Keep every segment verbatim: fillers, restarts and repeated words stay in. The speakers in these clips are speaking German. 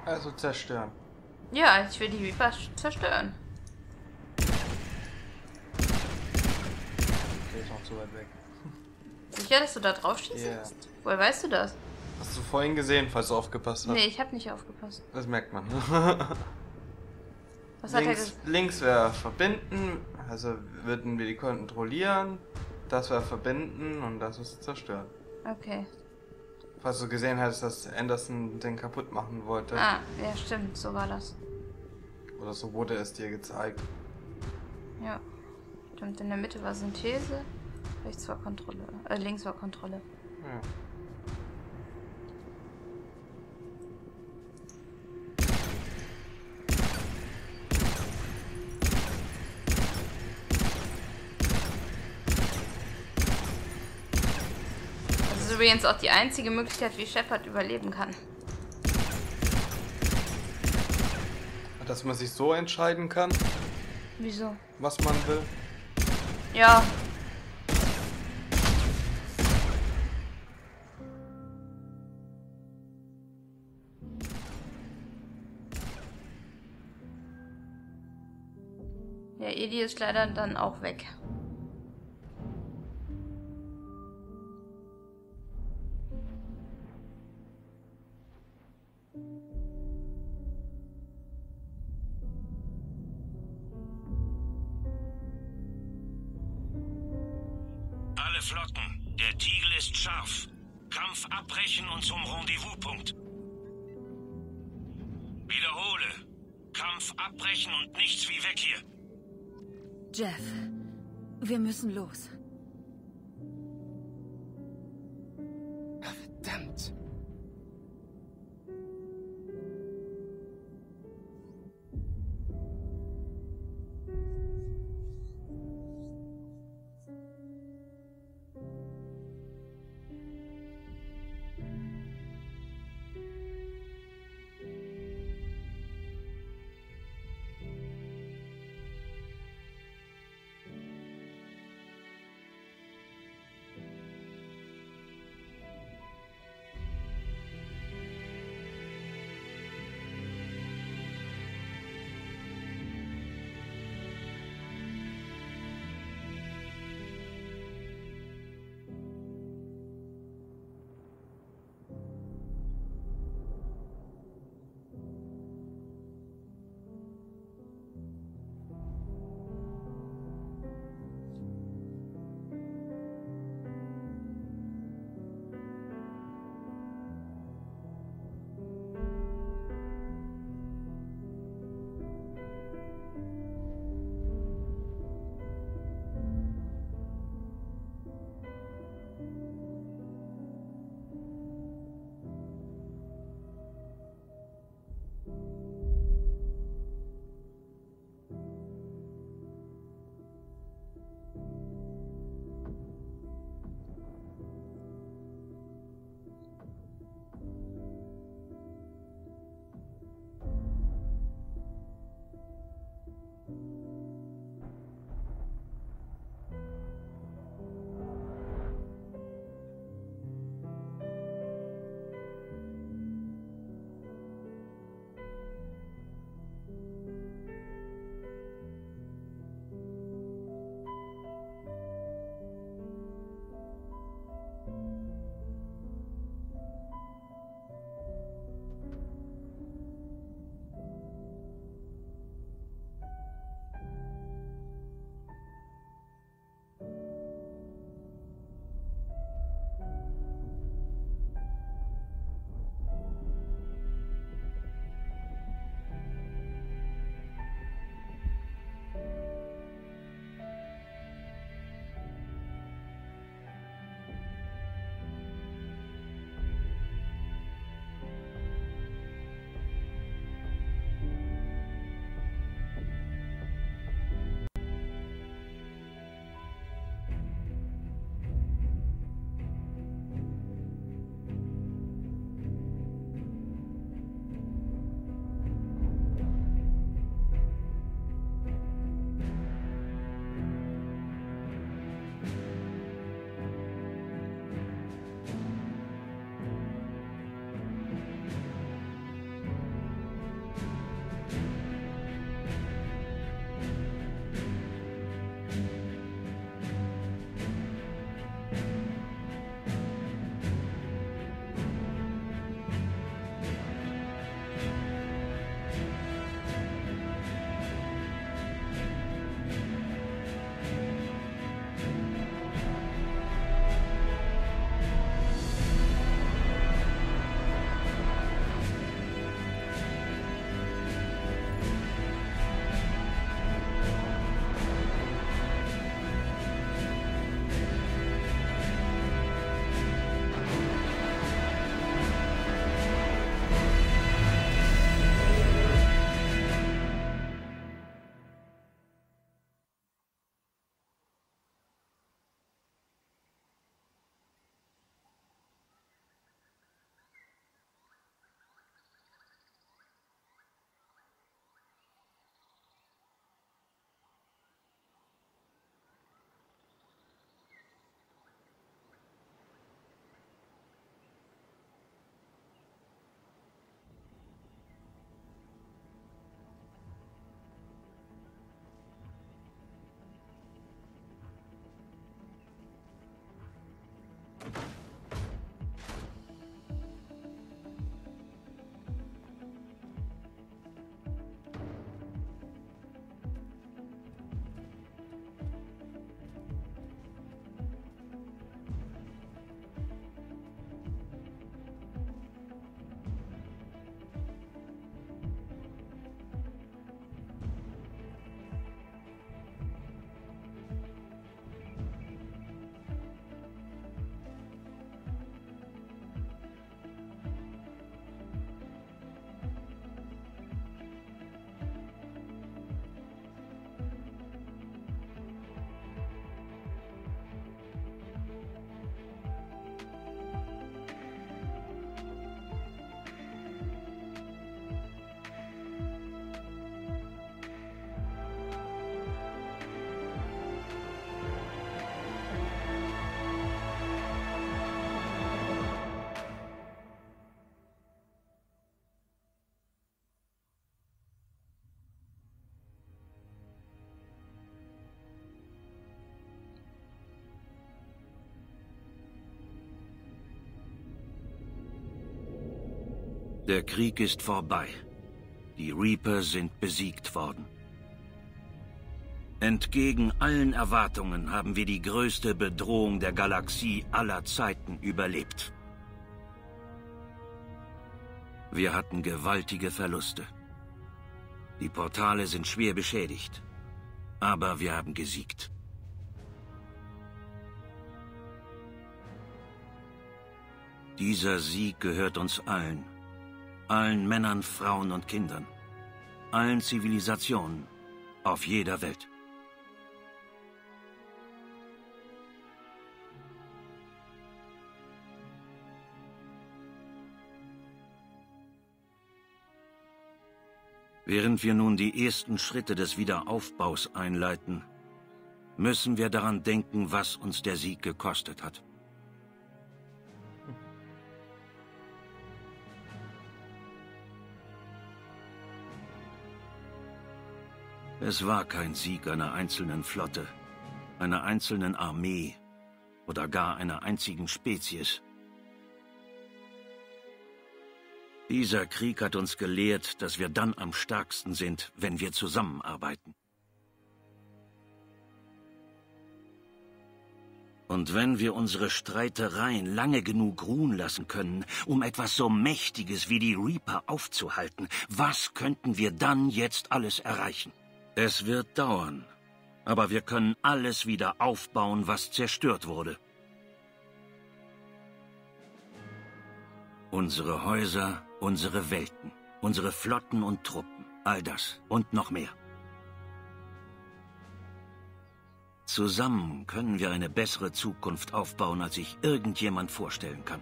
Also zerstören. Ja, ich will die Reaper zerstören. Okay, ist noch zu weit weg. Sicher, dass du da drauf schießt? Yeah. Woher weißt du das? Hast du vorhin gesehen, falls du aufgepasst hast? Nee, ich habe nicht aufgepasst. Das merkt man. Was hat er links gesagt? links wäre verbinden, also würden wir die kontrollieren. Das wäre verbinden und das ist zerstören. Okay. Falls du gesehen hättest, dass Anderson den kaputt machen wollte. Ah, ja, stimmt, so war das. Oder so wurde es dir gezeigt. Ja. Stimmt, in der Mitte war Synthese, rechts war Kontrolle, äh, links war Kontrolle. Ja. Das ist übrigens auch die einzige Möglichkeit, wie Shepard überleben kann. Dass man sich so entscheiden kann, Wieso? was man will. Ja. Ja, Edi ist leider dann auch weg. Alle Flotten, der Tiegel ist scharf. Kampf abbrechen und zum Rendezvouspunkt. Wiederhole. Kampf abbrechen und nichts wie weg hier. Jeff, wir müssen los. Verdammt. Der Krieg ist vorbei. Die Reaper sind besiegt worden. Entgegen allen Erwartungen haben wir die größte Bedrohung der Galaxie aller Zeiten überlebt. Wir hatten gewaltige Verluste. Die Portale sind schwer beschädigt. Aber wir haben gesiegt. Dieser Sieg gehört uns allen. Allen Männern, Frauen und Kindern. Allen Zivilisationen. Auf jeder Welt. Während wir nun die ersten Schritte des Wiederaufbaus einleiten, müssen wir daran denken, was uns der Sieg gekostet hat. Es war kein Sieg einer einzelnen Flotte, einer einzelnen Armee oder gar einer einzigen Spezies. Dieser Krieg hat uns gelehrt, dass wir dann am stärksten sind, wenn wir zusammenarbeiten. Und wenn wir unsere Streitereien lange genug ruhen lassen können, um etwas so Mächtiges wie die Reaper aufzuhalten, was könnten wir dann jetzt alles erreichen? Es wird dauern, aber wir können alles wieder aufbauen, was zerstört wurde. Unsere Häuser, unsere Welten, unsere Flotten und Truppen, all das und noch mehr. Zusammen können wir eine bessere Zukunft aufbauen, als sich irgendjemand vorstellen kann.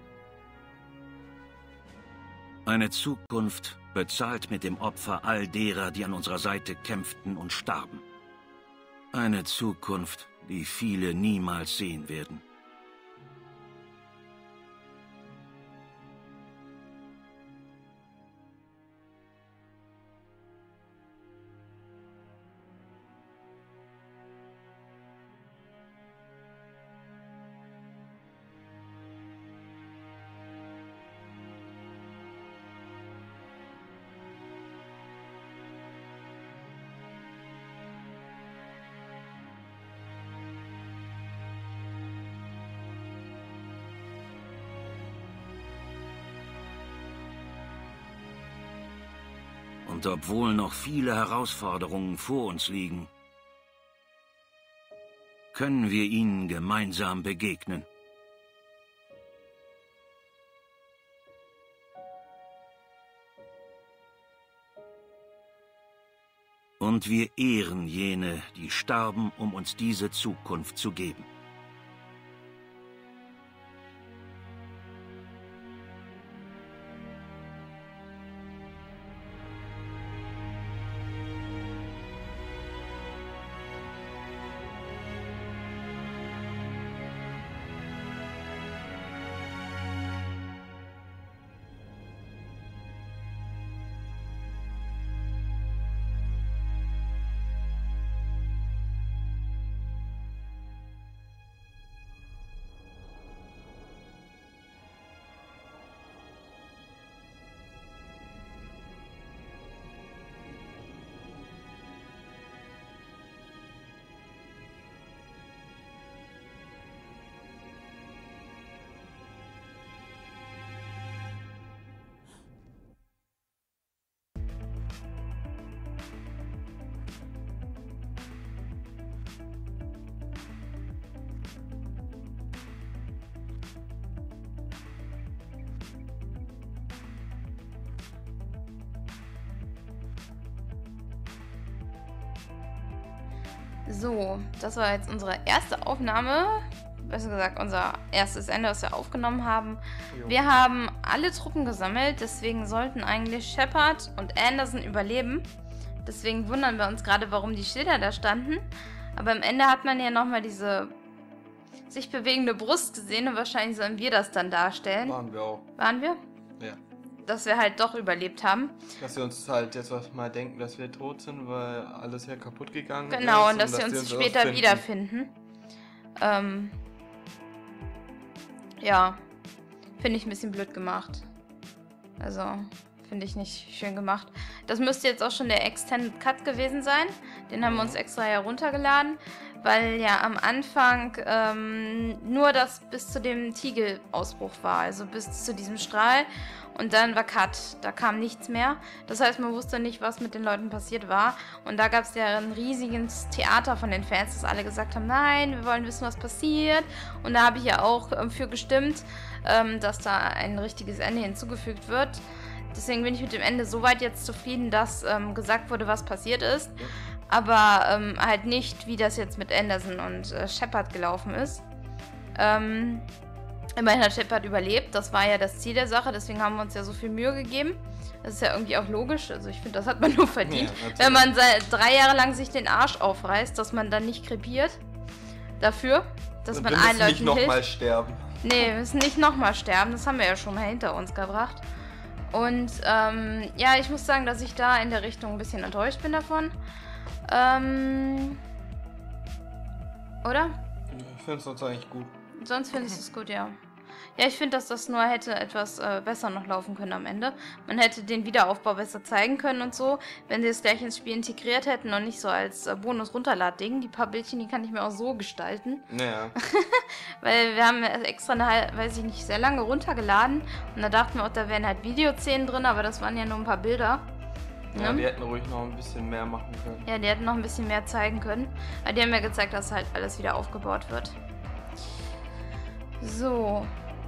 Eine Zukunft bezahlt mit dem Opfer all derer, die an unserer Seite kämpften und starben. Eine Zukunft, die viele niemals sehen werden. Und obwohl noch viele Herausforderungen vor uns liegen, können wir ihnen gemeinsam begegnen. Und wir ehren jene, die starben, um uns diese Zukunft zu geben. So, das war jetzt unsere erste Aufnahme. Besser gesagt, unser erstes Ende, was wir aufgenommen haben. Jo. Wir haben alle Truppen gesammelt, deswegen sollten eigentlich Shepard und Anderson überleben. Deswegen wundern wir uns gerade, warum die Schilder da standen. Aber am Ende hat man ja nochmal diese sich bewegende Brust gesehen und wahrscheinlich sollen wir das dann darstellen. Waren wir auch. Waren wir? Ja. Dass wir halt doch überlebt haben. Dass wir uns halt jetzt was mal denken, dass wir tot sind, weil alles ja kaputt gegangen genau, ist. Genau, und dass dass wir uns, uns später finden. wiederfinden. Ähm, ja, finde ich ein bisschen blöd gemacht. Also, finde ich nicht schön gemacht. Das müsste jetzt auch schon der Extended Cut gewesen sein. Den haben wir uns extra heruntergeladen, weil ja am Anfang ähm, nur das bis zu dem Tigel-Ausbruch war, also bis zu diesem Strahl. Und dann war Cut, da kam nichts mehr. Das heißt, man wusste nicht, was mit den Leuten passiert war. Und da gab es ja ein riesiges Theater von den Fans, dass alle gesagt haben, nein, wir wollen wissen, was passiert. Und da habe ich ja auch ähm, für gestimmt, ähm, dass da ein richtiges Ende hinzugefügt wird. Deswegen bin ich mit dem Ende soweit jetzt zufrieden, dass ähm, gesagt wurde, was passiert ist. Aber ähm, halt nicht, wie das jetzt mit Anderson und äh, Shepard gelaufen ist. Ähm... Immerhin hat Shepard überlebt, das war ja das Ziel der Sache, deswegen haben wir uns ja so viel Mühe gegeben. Das ist ja irgendwie auch logisch, also ich finde, das hat man nur verdient. Ja, wenn man drei Jahre lang sich den Arsch aufreißt, dass man dann nicht krepiert dafür, dass Und man allen Leuten hilft. Wir müssen nicht nochmal sterben. Nee, wir müssen nicht nochmal sterben, das haben wir ja schon mal hinter uns gebracht. Und ähm, ja, ich muss sagen, dass ich da in der Richtung ein bisschen enttäuscht bin davon. Ähm, oder? Ich finde es sonst eigentlich gut. Sonst findest du es gut, ja. Ja, ich finde, dass das nur hätte etwas äh, besser noch laufen können am Ende. Man hätte den Wiederaufbau besser zeigen können und so, wenn sie es gleich ins Spiel integriert hätten und nicht so als äh, Bonus-Runterlad-Ding. Die paar Bildchen, die kann ich mir auch so gestalten. Ja. Weil wir haben extra eine, weiß ich nicht, sehr lange runtergeladen und da dachten wir auch, da wären halt Videoszenen drin, aber das waren ja nur ein paar Bilder. Ja, ne? Die hätten ruhig noch ein bisschen mehr machen können. Ja, die hätten noch ein bisschen mehr zeigen können. Aber die haben ja gezeigt, dass halt alles wieder aufgebaut wird. So.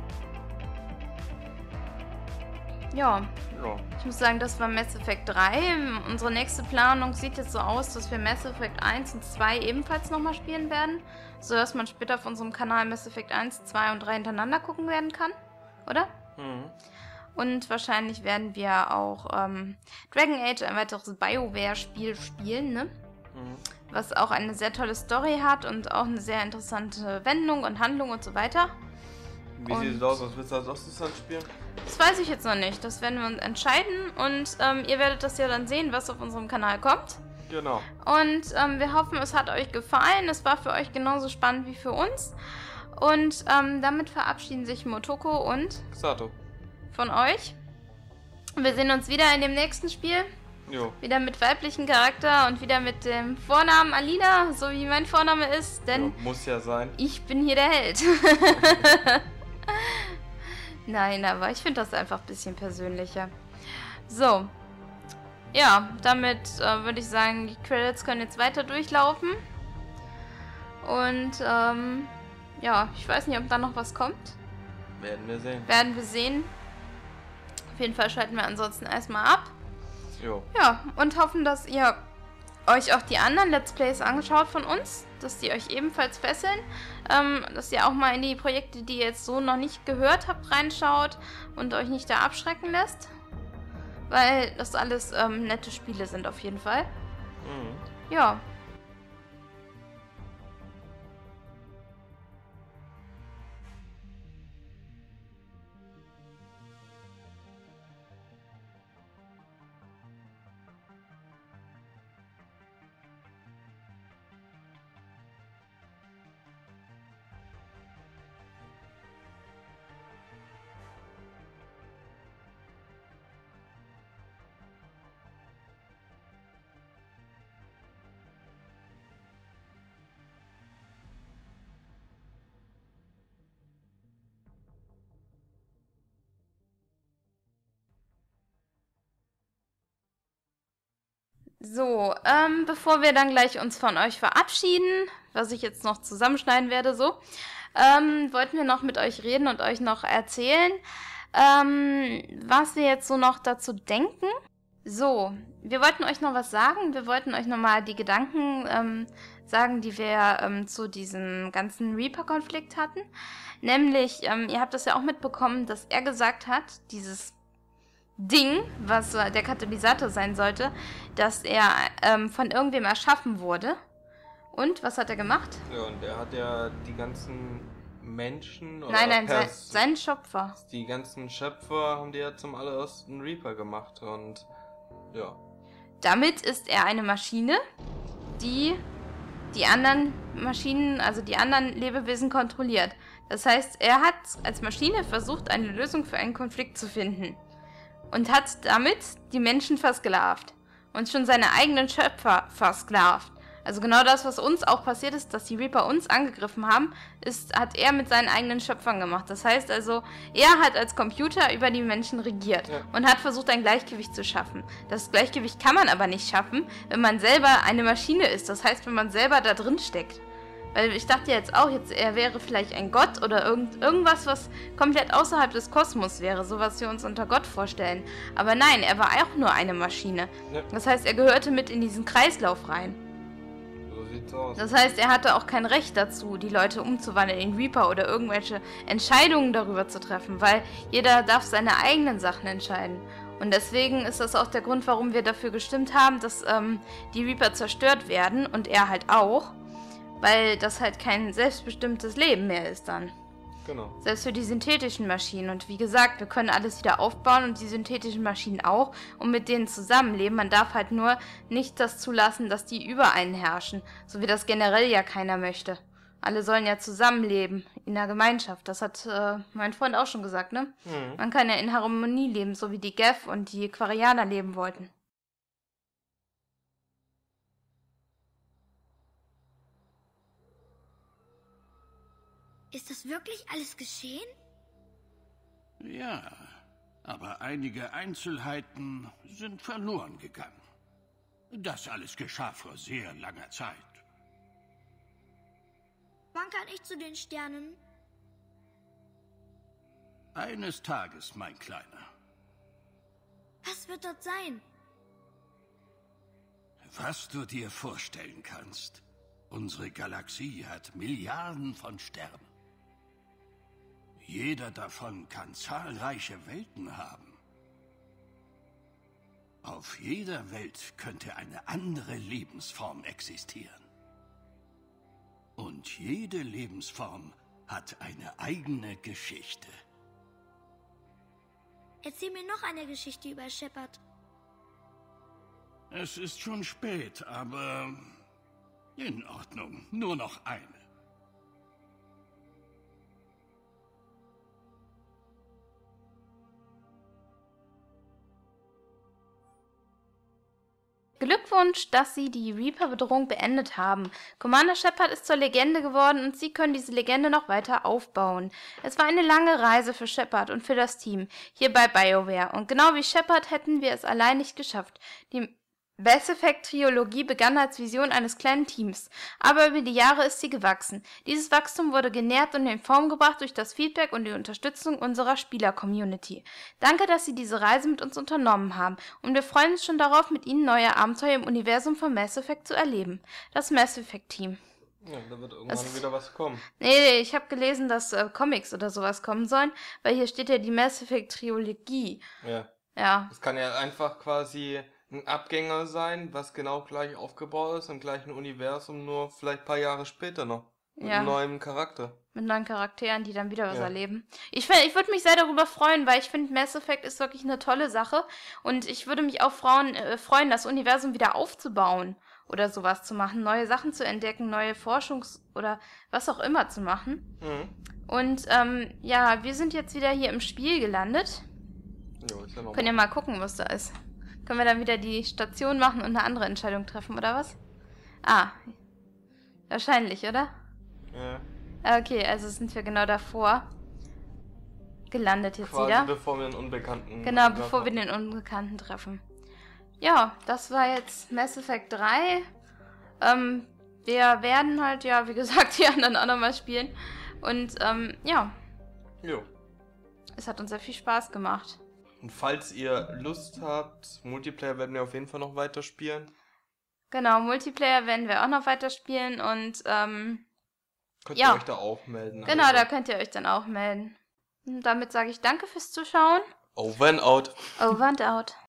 Ja. ja. Ich muss sagen, das war Mass Effect drei. Unsere nächste Planung sieht jetzt so aus, dass wir Mass Effect eins und zwei ebenfalls nochmal spielen werden. So dass man später auf unserem Kanal Mass Effect eins, zwei und drei hintereinander gucken werden kann. Oder? Mhm. Und wahrscheinlich werden wir auch ähm, Dragon Age, ein weiteres BioWare-Spiel spielen, ne? Mhm. Was auch eine sehr tolle Story hat und auch eine sehr interessante Wendung und Handlung und so weiter. Wie und sieht es aus? Was willst du als erstes dann spielen? Das weiß ich jetzt noch nicht. Das werden wir uns entscheiden und ähm, ihr werdet das ja dann sehen, was auf unserem Kanal kommt. Genau. Und ähm, wir hoffen, es hat euch gefallen. Es war für euch genauso spannend wie für uns. Und ähm, damit verabschieden sich Motoko und Sato von euch. Wir sehen uns wieder in dem nächsten Spiel. Jo. Wieder mit weiblichem Charakter und wieder mit dem Vornamen Alina, so wie mein Vorname ist, denn jo, muss ja sein. Ich bin hier der Held. Nein, aber ich finde das einfach ein bisschen persönlicher. So. Ja, damit äh, würde ich sagen, die Credits können jetzt weiter durchlaufen. Und, ähm, ja, ich weiß nicht, ob da noch was kommt. Werden wir sehen. Werden wir sehen. Auf jeden Fall schalten wir ansonsten erstmal ab. Jo. Ja, und hoffen, dass ihr euch auch die anderen Let's Plays angeschaut von uns, dass die euch ebenfalls fesseln, ähm, dass ihr auch mal in die Projekte, die ihr jetzt so noch nicht gehört habt, reinschaut und euch nicht da abschrecken lässt, weil das alles ähm, nette Spiele sind auf jeden Fall. Mhm. Ja. So, ähm, bevor wir dann gleich uns von euch verabschieden, was ich jetzt noch zusammenschneiden werde, so, ähm, wollten wir noch mit euch reden und euch noch erzählen, ähm, was wir jetzt so noch dazu denken. So, wir wollten euch noch was sagen, wir wollten euch nochmal die Gedanken ähm, sagen, die wir ähm, zu diesem ganzen Reaper-Konflikt hatten. Nämlich, ähm, ihr habt das ja auch mitbekommen, dass er gesagt hat, dieses Ding, was der Katalysator sein sollte, dass er ähm, von irgendwem erschaffen wurde. Und, was hat er gemacht? Ja, und er hat ja die ganzen Menschen... Oder nein, nein, sein, sein Schöpfer. Die ganzen Schöpfer haben die ja zum allerersten Reaper gemacht und ja. Damit ist er eine Maschine, die die anderen Maschinen, also die anderen Lebewesen kontrolliert. Das heißt, er hat als Maschine versucht, eine Lösung für einen Konflikt zu finden. und hat damit die Menschen versklavt und schon seine eigenen Schöpfer versklavt. Also genau das, was uns auch passiert ist, dass die Reaper uns angegriffen haben, ist, hat er mit seinen eigenen Schöpfern gemacht. Das heißt also, er hat als Computer über die Menschen regiert Ja. und hat versucht, ein Gleichgewicht zu schaffen. Das Gleichgewicht kann man aber nicht schaffen, wenn man selber eine Maschine ist. Das heißt, wenn man selber da drin steckt. Weil ich dachte jetzt auch, jetzt er wäre vielleicht ein Gott oder irgend, irgendwas, was komplett außerhalb des Kosmos wäre, so was wir uns unter Gott vorstellen. Aber nein, er war auch nur eine Maschine. Ja. Das heißt, er gehörte mit in diesen Kreislauf rein. So sieht's aus. Das heißt, er hatte auch kein Recht dazu, die Leute umzuwandeln in Reaper oder irgendwelche Entscheidungen darüber zu treffen, weil jeder darf seine eigenen Sachen entscheiden. Und deswegen ist das auch der Grund, warum wir dafür gestimmt haben, dass ähm, die Reaper zerstört werden und er halt auch. Weil das halt kein selbstbestimmtes Leben mehr ist dann. Genau. Selbst für die synthetischen Maschinen. Und wie gesagt, wir können alles wieder aufbauen und die synthetischen Maschinen auch und mit denen zusammenleben. Man darf halt nur nicht das zulassen, dass die über einen herrschen. So wie das generell ja keiner möchte. Alle sollen ja zusammenleben in der Gemeinschaft. Das hat äh, mein Freund auch schon gesagt, ne? Mhm. Man kann ja in Harmonie leben, so wie die Geth und die Quarianer leben wollten. Ist das wirklich alles geschehen? Ja, aber einige Einzelheiten sind verloren gegangen. Das alles geschah vor sehr langer Zeit. Wann kann ich zu den Sternen? Eines Tages, mein Kleiner. Was wird dort sein? Was du dir vorstellen kannst. Unsere Galaxie hat Milliarden von Sternen. Jeder davon kann zahlreiche Welten haben. Auf jeder Welt könnte eine andere Lebensform existieren. Und jede Lebensform hat eine eigene Geschichte. Erzähl mir noch eine Geschichte über Shepard. Es ist schon spät, aber in Ordnung. Nur noch eine. Glückwunsch, dass Sie die Reaper-Bedrohung beendet haben. Commander Shepard ist zur Legende geworden und Sie können diese Legende noch weiter aufbauen. Es war eine lange Reise für Shepard und für das Team hier bei BioWare und genau wie Shepard hätten wir es allein nicht geschafft. Die Mass Effect Trilogie begann als Vision eines kleinen Teams, aber über die Jahre ist sie gewachsen. Dieses Wachstum wurde genährt und in Form gebracht durch das Feedback und die Unterstützung unserer Spieler-Community. Danke, dass Sie diese Reise mit uns unternommen haben und wir freuen uns schon darauf, mit Ihnen neue Abenteuer im Universum von Mass Effect zu erleben. Das Mass Effect Team. Ja, da wird irgendwann Das- wieder was kommen. Nee, ich habe gelesen, dass äh, Comics oder sowas kommen sollen, weil hier steht ja die Mass Effect Trilogie. Ja. Ja, Es kann ja einfach quasi ein Abgänger sein, was genau gleich aufgebaut ist, im gleichen Universum, nur vielleicht ein paar Jahre später noch. Mit Ja. einem neuen Charakter. mit neuen Charakteren, die dann wieder was Ja. erleben. Ich, find- ich würde mich sehr darüber freuen, weil ich finde, Mass Effect ist wirklich eine tolle Sache. Und ich würde mich auch freuen, äh, freuen, das Universum wieder aufzubauen oder sowas zu machen, neue Sachen zu entdecken, neue Forschungs- oder was auch immer zu machen. Mhm. Und ähm, ja, wir sind jetzt wieder hier im Spiel gelandet. Jo, ist ja noch Können ja mal gucken, was da ist. Können wir dann wieder die Station machen und eine andere Entscheidung treffen, oder was? Ah, wahrscheinlich, oder? ja. Okay, also sind wir genau davor gelandet jetzt Quasi wieder. bevor wir einen Unbekannten... Genau, bevor wir den Unbekannten treffen. Ja, das war jetzt Mass Effect drei. Ähm, wir werden halt, ja, wie gesagt, die anderen auch nochmal spielen. Und, ähm, ja, Jo. es hat uns sehr viel Spaß gemacht. Und falls ihr Lust habt, Multiplayer werden wir auf jeden Fall noch weiterspielen. Genau, Multiplayer werden wir auch noch weiterspielen und, ähm, Könnt Ja. ihr euch da auch melden. genau, also. da könnt ihr euch dann auch melden. Und damit sage ich danke fürs Zuschauen. Over and out. Over and out.